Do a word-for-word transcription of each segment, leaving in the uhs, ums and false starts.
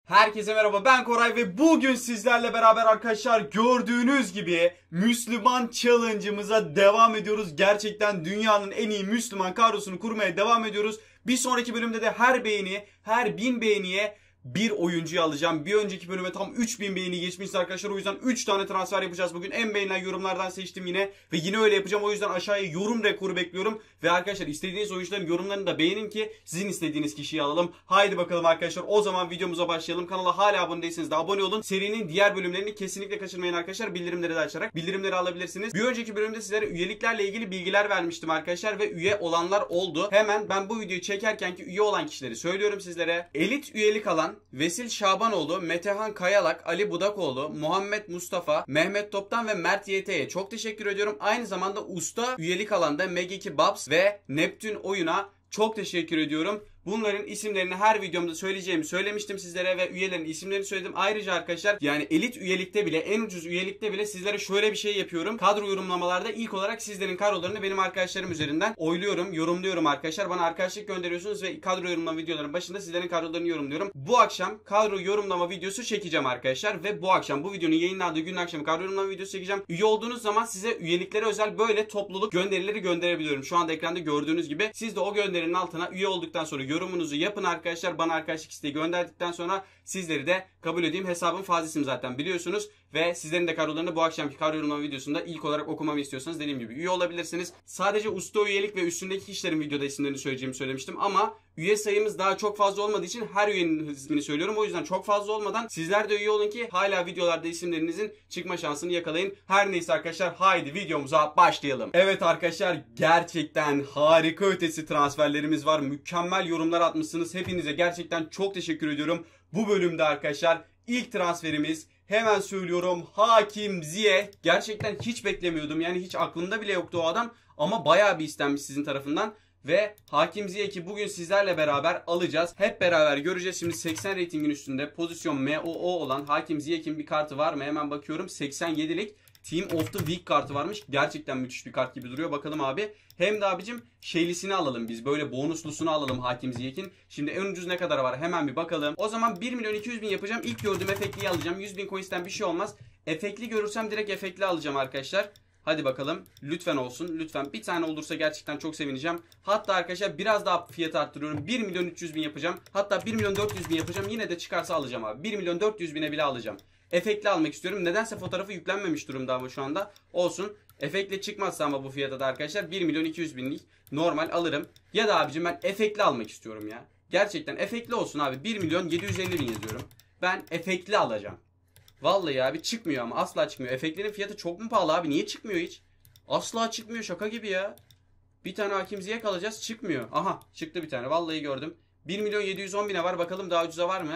Herkese merhaba, ben Koray ve bugün sizlerle beraber arkadaşlar gördüğünüz gibi Müslüman Challenge'ımıza devam ediyoruz. Gerçekten dünyanın en iyi Müslüman kadrosunu kurmaya devam ediyoruz. Bir sonraki bölümde de her beğeni, her bin beğeniye bir oyuncuyu alacağım. Bir önceki bölüme tam üç bin beğeni geçmişti arkadaşlar. O yüzden üç tane transfer yapacağız bugün. En beğenilen yorumlardan seçtim yine. Ve yine öyle yapacağım. O yüzden aşağıya yorum rekoru bekliyorum. Ve arkadaşlar istediğiniz oyuncuların yorumlarını da beğenin ki sizin istediğiniz kişiyi alalım. Haydi bakalım arkadaşlar. O zaman videomuza başlayalım. Kanala hala abone değilseniz de abone olun. Serinin diğer bölümlerini kesinlikle kaçırmayın arkadaşlar. Bildirimleri de açarak bildirimleri alabilirsiniz. Bir önceki bölümde sizlere üyeliklerle ilgili bilgiler vermiştim arkadaşlar. Ve üye olanlar oldu. Hemen ben bu videoyu çekerken ki üye olan kişileri söylüyorum sizlere. Elit üyelik alan Vesil Şabanoğlu, Metehan Kayalak, Ali Budakoğlu, Muhammed Mustafa, Mehmet Toptan ve Mert Y T'ye çok teşekkür ediyorum. Aynı zamanda usta üyelik alanda Meg iki Babs ve Neptün Oyun'a çok teşekkür ediyorum. Bunların isimlerini her videomda söyleyeceğimi söylemiştim sizlere ve üyelerin isimlerini söyledim. Ayrıca arkadaşlar yani elit üyelikte bile, en ucuz üyelikte bile sizlere şöyle bir şey yapıyorum. Kadro yorumlamalarda ilk olarak sizlerin kadrolarını benim arkadaşlarım üzerinden oyluyorum, yorumluyorum arkadaşlar. Bana arkadaşlık gönderiyorsunuz ve kadro yorumlama videolarının başında sizlerin kadrolarını yorumluyorum. Bu akşam kadro yorumlama videosu çekeceğim arkadaşlar ve bu akşam bu videonun yayınlandığı gün akşamı kadro yorumlama videosu çekeceğim. Üye olduğunuz zaman size üyeliklere özel böyle topluluk gönderileri gönderebiliyorum. Şu anda ekranda gördüğünüz gibi siz de o gönderinin altına üye olduktan sonra yorumunuzu yapın arkadaşlar. Bana arkadaşlık isteği gönderdikten sonra sizleri de kabul edeyim. Hesabım Fazlisim zaten biliyorsunuz. Ve sizlerin de kadrolarını bu akşamki kadro yorumlama videosunda ilk olarak okumamı istiyorsanız dediğim gibi üye olabilirsiniz. Sadece usta üyelik ve üstündeki kişilerin videoda isimlerini söyleyeceğimi söylemiştim ama üye sayımız daha çok fazla olmadığı için her üyenin ismini söylüyorum. O yüzden çok fazla olmadan sizler de üye olun ki hala videolarda isimlerinizin çıkma şansını yakalayın. Her neyse arkadaşlar haydi videomuza başlayalım. Evet arkadaşlar gerçekten harika ötesi transferlerimiz var. Mükemmel yorumlar atmışsınız. Hepinize gerçekten çok teşekkür ediyorum. Bu bölümde arkadaşlar ilk transferimiz, hemen söylüyorum, Hakim Ziyech. Gerçekten hiç beklemiyordum. Yani hiç aklımda bile yoktu o adam. Ama bayağı bir istenmiş sizin tarafından. Ve Hakim Ziyech'i bugün sizlerle beraber alacağız. Hep beraber göreceğiz. Şimdi seksen reytingin üstünde pozisyon M O O olan Hakim Ziyech'in bir kartı var mı? Hemen bakıyorum. seksen yedilik Team of the Week kartı varmış. Gerçekten müthiş bir kart gibi duruyor. Bakalım abi. Hem de abicim şeylisini alalım biz. Böyle bonuslusunu alalım Hakim Ziyech'in. Şimdi en ucuz ne kadar var? Hemen bir bakalım. O zaman bir milyon iki yüz bin yapacağım. İlk gördüğüm efektliyi alacağım. yüz bin coins'ten bir şey olmaz. Efektli görürsem direkt efektli alacağım arkadaşlar. Hadi bakalım. Lütfen olsun. Lütfen. Bir tane olursa gerçekten çok sevineceğim. Hatta arkadaşlar biraz daha fiyatı arttırıyorum. bir milyon üç yüz bin yapacağım. Hatta bir milyon dört yüz bin yapacağım. Yine de çıkarsa alacağım abi. bir milyon dört yüz bine bile alacağım. Efektli almak istiyorum. Nedense fotoğrafı yüklenmemiş durumda ama şu anda. Olsun. Efektli çıkmazsa ama bu fiyata da arkadaşlar bir milyon iki yüz binlik normal alırım. Ya da abicim ben efektli almak istiyorum ya. Gerçekten efektli olsun abi. bir milyon yedi yüz elli bin yazıyorum. Ben efektli alacağım. Vallahi abi çıkmıyor ama asla çıkmıyor. Efektlerin fiyatı çok mu pahalı abi? Niye çıkmıyor hiç? Asla çıkmıyor, şaka gibi ya. Bir tane Hakim Ziyech alacağız, çıkmıyor. Aha çıktı bir tane, vallahi gördüm. bir milyon yedi yüz on bine var, bakalım daha ucuza var mı?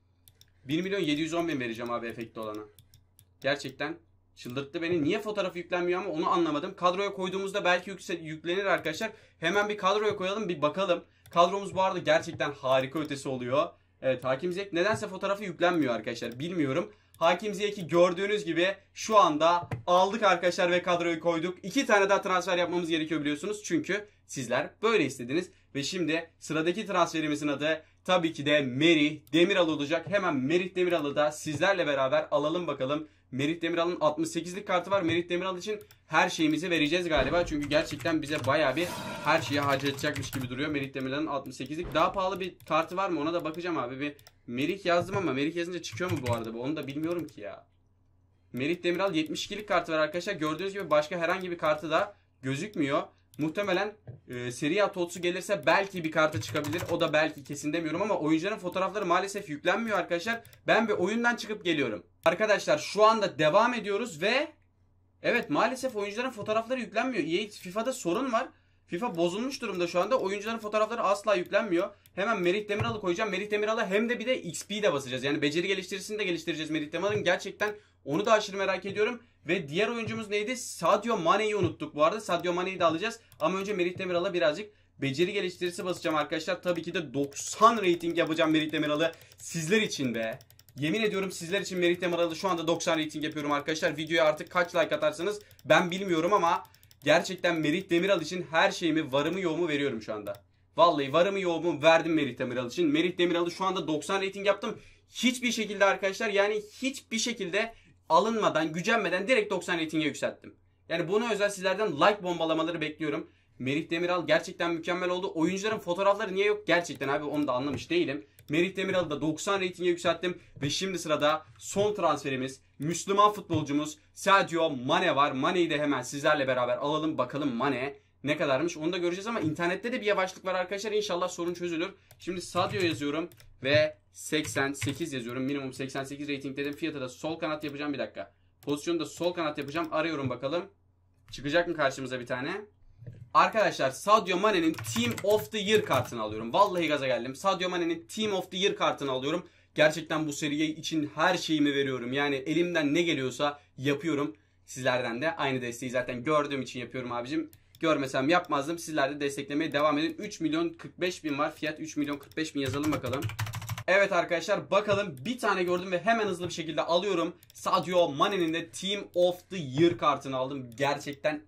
bir milyon yedi yüz on bin vereceğim abi efektli olana. Gerçekten çıldırttı beni. Niye fotoğrafı yüklenmiyor ama onu anlamadım. Kadroya koyduğumuzda belki yüklenir arkadaşlar. Hemen bir kadroya koyalım, bir bakalım. Kadromuz bu arada gerçekten harika ötesi oluyor. Evet, Hakim Ziyech nedense fotoğrafı yüklenmiyor arkadaşlar, bilmiyorum. Hakim Ziyech'i gördüğünüz gibi şu anda aldık arkadaşlar ve kadroyu koyduk. İki tane daha transfer yapmamız gerekiyor biliyorsunuz. Çünkü sizler böyle istediniz. Ve şimdi sıradaki transferimizin adı tabii ki de Merih Demiral olacak. Hemen Merih Demiral'ı da sizlerle beraber alalım bakalım. Merih Demiral'ın altmış sekizlik kartı var. Merih Demiral için her şeyimizi vereceğiz galiba. Çünkü gerçekten bize bayağı bir her şeyi harcayacakmış gibi duruyor. Merih Demiral'ın altmış sekizlik. Daha pahalı bir kartı var mı? Ona da bakacağım abi. Bir Merih yazdım ama Merih yazınca çıkıyor mu bu arada? Bu onu da bilmiyorum ki ya. Merih Demiral yetmiş ikilik kartı var arkadaşlar. Gördüğünüz gibi başka herhangi bir kartı da gözükmüyor. Muhtemelen e, seri atosu gelirse belki bir kartı çıkabilir. O da belki, kesin demiyorum ama oyuncuların fotoğrafları maalesef yüklenmiyor arkadaşlar. Ben bir oyundan çıkıp geliyorum. Arkadaşlar şu anda devam ediyoruz ve evet maalesef oyuncuların fotoğrafları yüklenmiyor. E A FIFA'da sorun var. FIFA bozulmuş durumda şu anda. Oyuncuların fotoğrafları asla yüklenmiyor. Hemen Merih Demiral'ı koyacağım. Merih Demiral'a hem de bir de X P de basacağız. Yani beceri geliştirisini de geliştireceğiz Merih Demiral'ın. Gerçekten onu da aşırı merak ediyorum. Ve diğer oyuncumuz neydi? Sadio Mane'yi unuttuk bu arada. Sadio Mane'yi de alacağız. Ama önce Merih Demiral'a birazcık beceri geliştirisi basacağım arkadaşlar. Tabii ki de doksan rating yapacağım Merih Demiral'ı. Sizler için be. Yemin ediyorum sizler için Merih Demiral'ı şu anda doksan rating yapıyorum arkadaşlar. Videoya artık kaç like atarsanız ben bilmiyorum ama gerçekten Merih Demiral için her şeyimi, varımı yoğumu veriyorum şu anda. Vallahi varımı yoğumu verdim Merih Demiral için. Merih Demiral'ı şu anda doksan rating yaptım. hiçbir şekilde arkadaşlar, yani hiçbir şekilde alınmadan, gücenmeden direkt doksan reytinge yükselttim. Yani buna özel sizlerden like bombalamaları bekliyorum. Merih Demiral gerçekten mükemmel oldu. Oyuncuların fotoğrafları niye yok? Gerçekten abi onu da anlamış değilim. Merih Demiral'ı da doksan reytinge yükselttim. Ve şimdi sırada son transferimiz, Müslüman futbolcumuz Sadio Mane var. Mane'yi de hemen sizlerle beraber alalım. Bakalım Mane ne kadarmış onu da göreceğiz ama internette de bir yavaşlık var arkadaşlar. İnşallah sorun çözülür. Şimdi Sadio yazıyorum ve seksen sekiz yazıyorum. Minimum seksen sekiz rating dedim. Fiyatı da sol kanat yapacağım, bir dakika. Pozisyonu da sol kanat yapacağım. Arıyorum bakalım. Çıkacak mı karşımıza bir tane? Arkadaşlar Sadio Mane'nin Team of the Year kartını alıyorum. Vallahi gaza geldim. Sadio Mane'nin Team of the Year kartını alıyorum. Gerçekten bu seriye için her şeyimi veriyorum. Yani elimden ne geliyorsa yapıyorum. Sizlerden de aynı desteği zaten gördüğüm için yapıyorum abicim. Görmesem yapmazdım. Sizler de desteklemeye devam edin. üç milyon kırk beş bin var. Fiyat üç milyon kırk beş bin yazalım bakalım. Evet arkadaşlar bakalım, bir tane gördüm ve hemen hızlı bir şekilde alıyorum. Sadio Mane'nin de Team of the Year kartını aldım. Gerçekten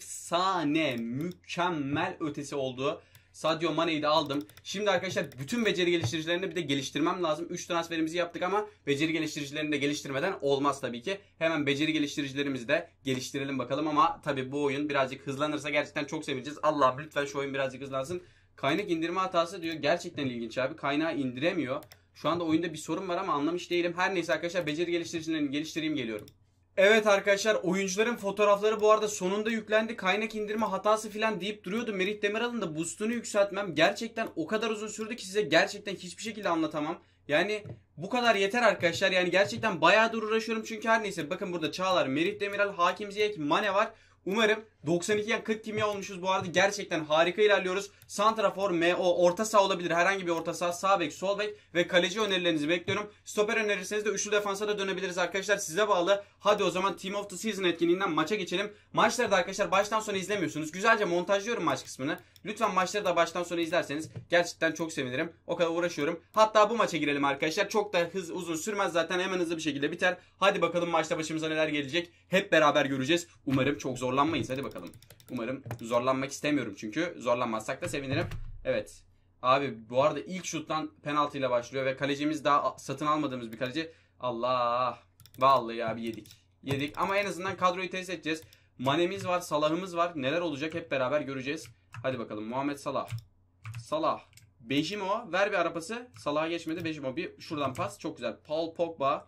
efsane, mükemmel ötesi oldu. Sadio Mane'yi de aldım. Şimdi arkadaşlar bütün beceri geliştiricilerini bir de geliştirmem lazım. üç transferimizi yaptık ama beceri geliştiricilerini de geliştirmeden olmaz tabii ki. Hemen beceri geliştiricilerimizi de geliştirelim bakalım ama tabii bu oyun birazcık hızlanırsa gerçekten çok sevineceğiz. Allah'ım lütfen şu oyun birazcık hızlansın. Kaynak indirme hatası diyor. Gerçekten ilginç abi. Kaynağı indiremiyor. Şu anda oyunda bir sorun var ama anlamış değilim. Her neyse arkadaşlar beceri geliştiricilerini geliştireyim, geliyorum. Evet arkadaşlar oyuncuların fotoğrafları bu arada sonunda yüklendi. Kaynak indirme hatası falan deyip duruyordu. Merih Demiral'ın da boostunu yükseltmem gerçekten o kadar uzun sürdü ki size gerçekten hiçbir şekilde anlatamam. Yani bu kadar yeter arkadaşlar. Yani gerçekten bayağıdır uğraşıyorum çünkü her neyse. Bakın burada Çağlar, Merih Demiral, Hakim Ziyech, Mane var. Umarım doksan ikiye kırk kimya olmuşuz bu arada. Gerçekten harika ilerliyoruz. Santrafor, M O, orta saha olabilir. Herhangi bir orta saha, sağ bek, sol bek ve kaleci önerilerinizi bekliyorum. Stoper önerirseniz de üçlü defansa da dönebiliriz arkadaşlar. Size bağlı. Hadi o zaman Team of the Season etkinliğinden maça geçelim. Maçları da arkadaşlar baştan sona izlemiyorsunuz. Güzelce montajlıyorum maç kısmını. Lütfen maçları da baştan sona izlerseniz gerçekten çok sevinirim. O kadar uğraşıyorum. Hatta bu maça girelim arkadaşlar. Çok da hız uzun sürmez zaten. Hemen hızlı bir şekilde biter. Hadi bakalım maçta başımıza neler gelecek. Hep beraber göreceğiz. Umarım çok zorlanmayız. Hadi bakalım. Umarım zorlanmak istemiyorum çünkü. Zorlanmazsak da sevinirim. Evet. Abi bu arada ilk şuttan penaltıyla başlıyor ve kalecimiz daha satın almadığımız bir kaleci. Allah. Vallahi abi yedik. Yedik ama en azından kadroyu test edeceğiz. Mane'miz var, Salah'ımız var. Neler olacak hep beraber göreceğiz. Hadi bakalım. Muhammed Salah. Salah. Bejimo. Ver bir arapası. Salah'a geçmedi. Bejimo bir şuradan pas. Çok güzel. Paul Pogba.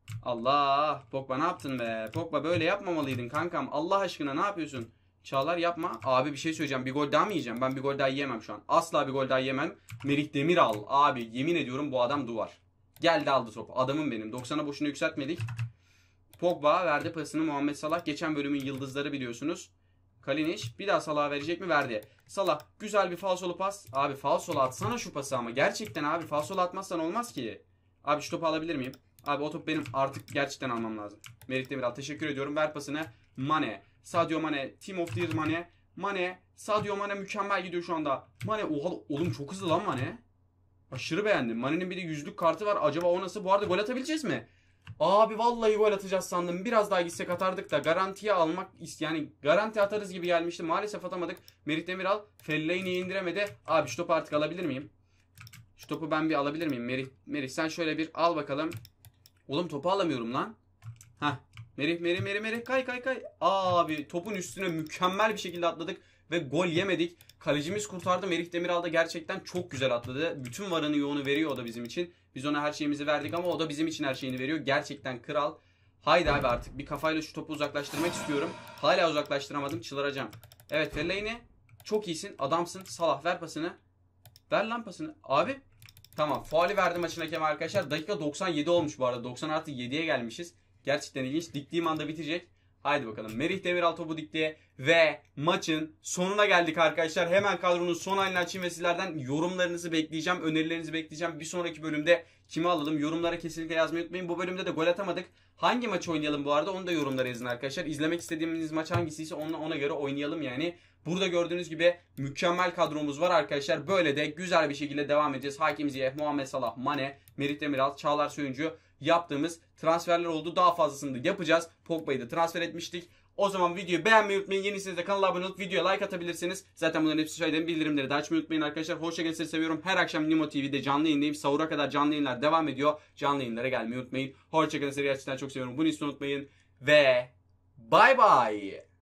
Allah. Pogba ne yaptın be? Pogba böyle yapmamalıydın kankam. Allah aşkına ne yapıyorsun? Çağlar yapma. Abi bir şey söyleyeceğim. Bir gol daha mı yiyeceğim? Ben bir gol daha yiyemem şu an. Asla bir gol daha yiyemem. Merih Demiral. Abi yemin ediyorum bu adam duvar. Geldi aldı topu. Adamım benim. doksana boşuna yükseltmedik. Pogba verdi pasını. Muhammed Salah. Geçen bölümün yıldızları biliyorsunuz. Kalinic bir daha Salah'a verecek mi? Verdi. Salah güzel bir falsolu pas. Abi falsolu atsana şu pası ama. Gerçekten abi falsolu atmazsan olmaz ki. Abi şu topu alabilir miyim? Abi o top benim artık gerçekten almam lazım. Merih Demiral teşekkür ediyorum. Ver pasını. Mane. Sadio Mane. Team of the Year Mane. Mane. Sadio Mane mükemmel gidiyor şu anda. Mane. Oha oğlum çok hızlı lan Mane. Aşırı beğendim. Mane'nin bir de yüzlük kartı var. Acaba o nasıl? Bu arada gol atabileceğiz mi? Abi vallahi gol atacağız sandım. Biraz daha gitsek atardık da garantiye almak yani garanti atarız gibi gelmişti. Maalesef atamadık. Merih Demiral Fellaini'yi indiremedi. Abi şu topu artık alabilir miyim? Şu topu ben bir alabilir miyim? Merih, Merih sen şöyle bir al bakalım. Oğlum topu alamıyorum lan. Heh. Merih Merih Merih Merih kay kay kay. Abi topun üstüne mükemmel bir şekilde atladık ve gol yemedik. Kalecimiz kurtardı. Merih Demiral da gerçekten çok güzel atladı. Bütün varını yoğunu veriyor o da bizim için. Biz ona her şeyimizi verdik ama o da bizim için her şeyini veriyor. Gerçekten kral. Haydi abi artık bir kafayla şu topu uzaklaştırmak istiyorum. Hala uzaklaştıramadım. Çıldıracağım. Evet Fellaini çok iyisin. Adamsın. Salah ver pasını. Ver lan pasını. Abi. Tamam. Faali verdi maçın hakemi arkadaşlar. Dakika doksan yedi olmuş bu arada. doksan artı yediye gelmişiz. Gerçekten ilginç. Diktiğim anda bitecek. Haydi bakalım. Merih Demiral topu dikti ve maçın sonuna geldik arkadaşlar. Hemen kadronun son halini açayım ve sizlerden yorumlarınızı bekleyeceğim. Önerilerinizi bekleyeceğim. Bir sonraki bölümde kimi alalım? Yorumlara kesinlikle yazmayı unutmayın. Bu bölümde de gol atamadık. Hangi maçı oynayalım bu arada? Onu da yorumlara yazın arkadaşlar. İzlemek istediğiniz maç hangisiyse ona, ona göre oynayalım yani. Burada gördüğünüz gibi mükemmel kadromuz var arkadaşlar. Böyle de güzel bir şekilde devam edeceğiz. Hakim Ziyech, Muhammed Salah, Mane, Merih Demiral, Çağlar Söyüncü yaptığımız transferler oldu. Daha fazlasını da yapacağız. Pogba'yı da transfer etmiştik. O zaman videoyu beğenmeyi unutmayın. Yenisiniz de kanala abone olup videoya like atabilirsiniz. Zaten bunların hepsi söyledim. Bildirimleri de açmayı unutmayın arkadaşlar. Hoşça kalın, sizi seviyorum. Her akşam Nimo T V'de canlı yayındayım. Sahura kadar canlı yayınlar devam ediyor. Canlı yayınlara gelmeyi unutmayın. Hoşça kalın, sizi gerçekten çok seviyorum. Bunu hiç unutmayın. Ve bye bye.